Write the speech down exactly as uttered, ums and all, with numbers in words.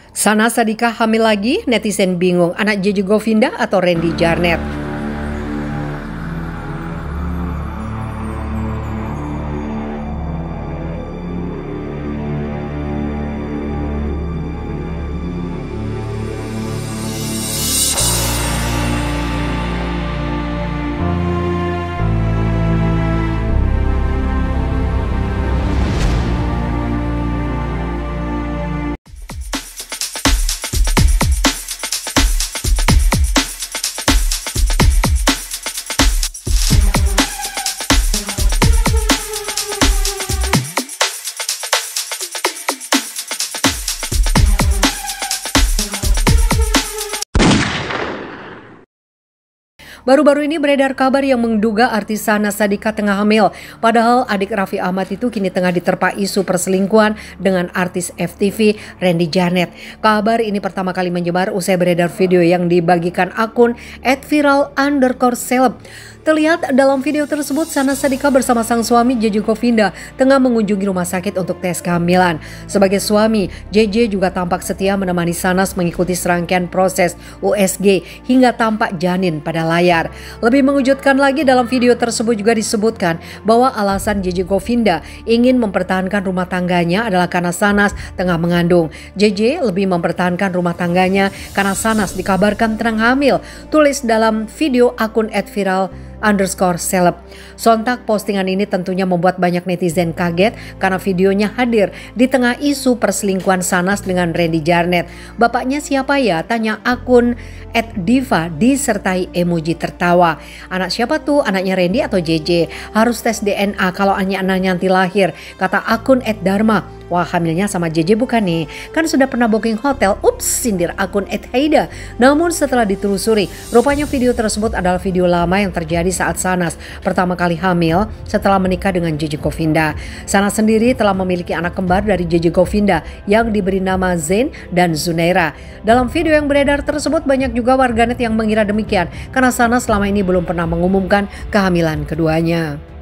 Sana Sadika hamil lagi, netizen bingung anak Jeje Govinda atau Randy Jarnet. Baru-baru ini beredar kabar yang menduga artis Sana Sadika tengah hamil. Padahal adik Raffi Ahmad itu kini tengah diterpa isu perselingkuhan dengan artis F T V Randy Jarnet. Kabar ini pertama kali menyebar usai beredar video yang dibagikan akun at viral underscore celeb. Terlihat dalam video tersebut Sana Sadika bersama sang suami Jeje Govinda tengah mengunjungi rumah sakit untuk tes kehamilan. Sebagai suami, Jeje juga tampak setia menemani Sanas mengikuti serangkaian proses U S G hingga tampak janin pada layar. Lebih mengejutkan lagi, dalam video tersebut juga disebutkan bahwa alasan Jeje Govinda ingin mempertahankan rumah tangganya adalah karena Sanas tengah mengandung. Jeje lebih mempertahankan rumah tangganya karena Sanas dikabarkan tengah hamil, tulis dalam video akun at viral underscore celeb. Sontak postingan ini tentunya membuat banyak netizen kaget karena videonya hadir di tengah isu perselingkuhan Sanas dengan Randy Jarnet. Bapaknya siapa ya? Tanya akun at diva disertai emoji tertawa. Anak siapa tuh? Anaknya Randy atau Jeje? Harus tes D N A kalau anaknya nanti lahir, kata akun at dharma. Wah, hamilnya sama Jeje bukan nih? Kan sudah pernah booking hotel. Ups, sindir akun at haida. Namun setelah ditelusuri, rupanya video tersebut adalah video lama yang terjadi saat Sanas pertama kali hamil setelah menikah dengan Jeje Govinda. Sanas sendiri telah memiliki anak kembar dari Jeje Govinda yang diberi nama Zain dan Zunaira. Dalam video yang beredar tersebut banyak juga warganet yang mengira demikian karena Sanas selama ini belum pernah mengumumkan kehamilan keduanya.